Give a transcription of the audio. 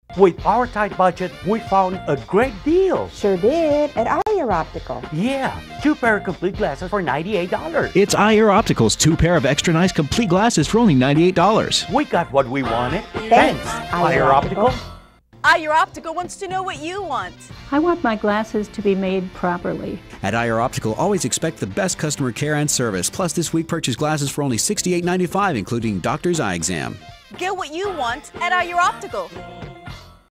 With our tight budget, we found a great deal. Sure did, at Ayer Optical. Yeah, 2 pair of complete glasses for $98. It's Ayer Optical's 2 pair of extra nice complete glasses for only $98. We got what we wanted. Thanks, Ayer Optical. Ayer Optical wants to know what you want. I want my glasses to be made properly. At Ayer Optical, always expect the best customer care and service. Plus, this week, purchase glasses for only $68.95, including doctor's eye exam. Get what you want at Ayer Optical.